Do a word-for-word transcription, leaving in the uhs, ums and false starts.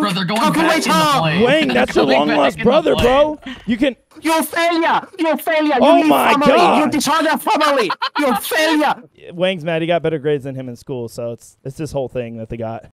Bro, they're going back in the play. Wang, that's your long-lost brother, bro. You can... You're a failure. You're a failure. You Oh leave my family. God. You destroy their family. You're a failure. Wang's mad. He got better grades than him in school, so it's it's this whole thing that they got.